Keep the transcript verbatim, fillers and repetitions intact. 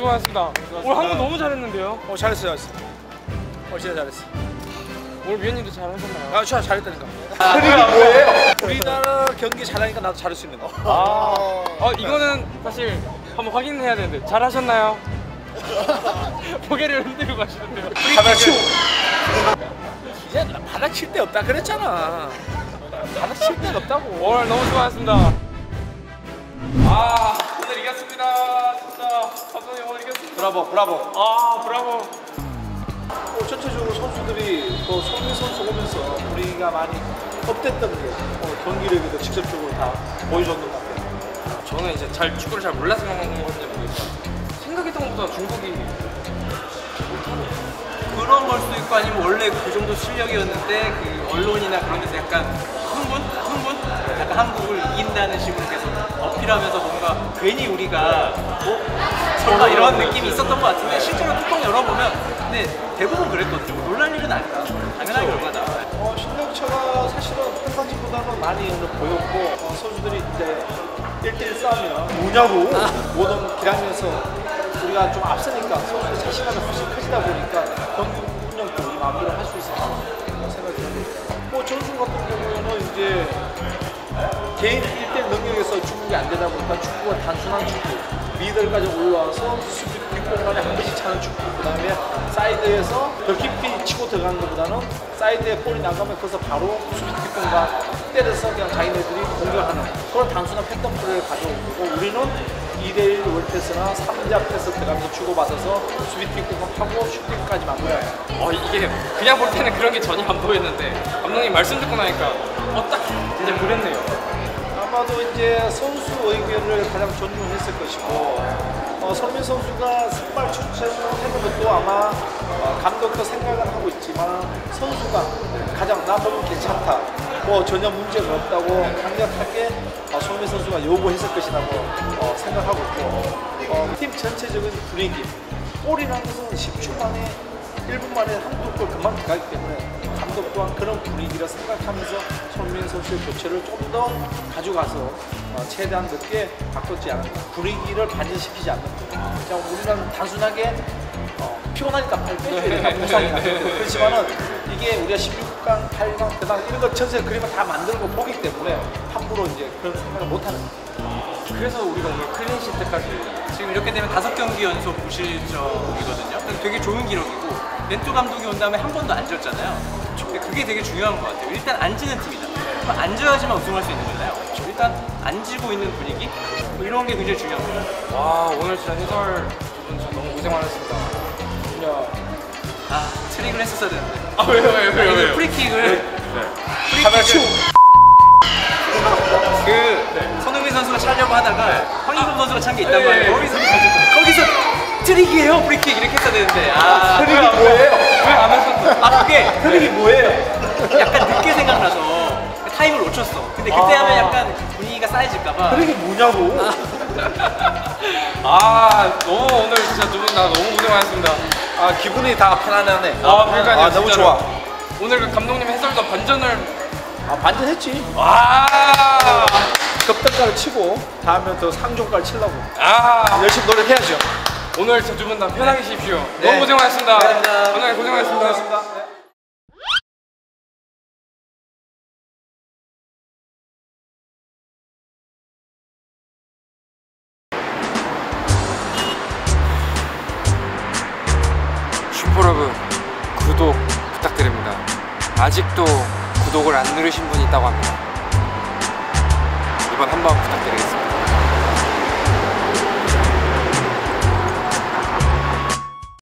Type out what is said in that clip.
수고하셨습니다. 오늘 한국 너무 잘했는데요. 어 잘했어 잘했어. 어 진짜 잘했어. 오늘 위원님도 잘하셨나요? 아 진짜 잘했다니까. 아, 뭐예요? 우리나라 경기 잘하니까 나도 잘할 수 있는 거. 아, 어 이거는 사실 한번 확인해야 되는데 잘하셨나요? 고개를 흔들고 가시는데요. 받아칠 이제 받아칠 데 없다 그랬잖아. 받아칠 데 없다고. 오늘 너무 수고하셨습니다. 아 오늘 이겼습니다. 진짜 감독님 오늘 이겼습니다. 브라보 브라보. 아 브라보. 어, 전체적으로 선수들이 또 손흥민 선수 오면서 우리가 많이 업됐던 게 어, 경기력에도 직접적으로 다 보여줬던 것 같아요. 저는 이제 잘 축구를 잘 몰라서 그런 건지 모르겠어요. 생각했던 것보다 중국이 그런 걸 수도 있고 아니면 원래 그 정도 실력이었는데 그 언론이나 그런 데서 약간 흥분? 흥분? 약간 한국을 이긴다는 식으로 계속 어필하면서 뭔가 괜히 우리가 어? 설마 이런 느낌이 있었던 것 같은데 실제로 뚜껑 열어보면 근데 대부분 그랬거든요. 놀랄 일은 아니다. 당연한 결과다. 어, 실력차가 사실은 평상시보다는 많이 보였고 어, 선수들이 이제 일 대일 싸움이나 뭐냐고 모든 기량에서 우리가 좀 앞서니까 선수들 자신감이 훨씬 커지다 보니까 경기 운영도 우리 마음대로 할 수 있었다고 생각이 듭니다. 뭐 전술 같은 경우는 이제 개인 일 대일 능력에서 축구가 안 되다 보니까 축구가 단순한 축구 미들까지 올라와서 수비 뒷공간에 한 번씩 차는 축구 그 다음에 사이드에서 더 깊이 치고 들어가는 것보다는 사이드에 볼이 나가면 거기서 바로 수비 뒷공간 때려서 그냥 자기네들이 공격하는 그런 단순한 패턴 플레이를 가져오고 우리는 이 대일 월패스나 삼 자 패스 들어가면서 주고받아서 수비 뒷공간하고 슈팅까지 마무리해요. 어 이게 그냥 볼 때는 그런 게 전혀 안 보였는데 감독님 말씀 듣고 나니까 어 딱 이제 그랬네요. 아마도 이제 선수 의견을 가장 존중했을 것이고 어, 손흥민 선수가 선발 출전하는 것도 아마 어, 감독도 생각은 하고 있지만 선수가 가장 나 보면 괜찮다 뭐 전혀 문제가 없다고 강력하게 어, 손흥민 선수가 요구했을 것이라고 어, 생각하고 있고 어, 팀 전체적인 분위기 골이라는 것은 십 초 만에 일 분 만에 한두 골 금방 들어가기 때문에 감독 또한 그런 분위기를 생각하면서 손흥민 선수의 교체를 좀 더 가져가서 어, 최대한 늦게 바꿨지 않았나 분위기를 반전시키지 않는 그냥 우리는 단순하게 어, 피곤하니까 빨리 빼줘야 된다 부상이나 그렇지만은 이게 우리가 십육 강, 팔 강, 구 강 이런 것 전체 그림을 다 만들고 보기 때문에 함부로 이제 그런 생각을 못하는 거예요. 그래서 우리가 오늘 클린시트까지 지금 이렇게 되면 다섯 경기 연속 무실점이거든요. 되게 좋은 기록이고 벤투 감독이 온 다음에 한 번도 안 졌잖아요. 근데 그게 되게 중요한 것 같아요. 일단 안 지는 팀이다. 그럼 안 져야지만 우승할 수 있는 거잖아요. 일단 안 지고 있는 분위기 뭐 이런 게 굉장히 중요한 거예요. 와 오늘 진짜 해설 두분 진짜 너무 고생 많으셨습니다. 아 트릭을 했었어야 되는데. 아 왜요 왜요 왜요 아니, 왜요? 프리킥을 네. 프리킥을 그 네. 손흥민 선수가 차려고 하다가 네. 황인범 선수가 찬 게 있단 네. 말이에요. 거기서 거기서 트릭이에요 프리킥 이렇게 했어야 되는데 아 트릭이 뭐예요? 왜 안 하셨어요? 아 그게 트릭이 뭐예요? 약간 늦게 생각나서 타임을 놓쳤어. 근데 그때 아. 하면 약간 분위기가 쌓여질까봐. 트릭이 뭐냐고? 아 너무 오늘 진짜 두 분 다 너무 고생 많으셨습니다. 아 기분이 다 편안하네. 아 그러니까요. 아, 너무 진짜로. 좋아. 오늘 그 감독님 해설도 반전을 아 반전했지. 와. 급등가를 치고 다음에 더 상종가를 치려고 아 열심히 노력해야죠. 오늘 저 두 분 다 편하게 쉬십시오. 네. 너무 고생 많으셨습니다. 감사합니다. 오늘 고생하셨습니다. 고맙습니다. 네. 슈퍼러브 구독 부탁드립니다. 아직도 구독을 안 누르신 분이 있다고 합니다. 이번 한번 부탁드리겠습니다.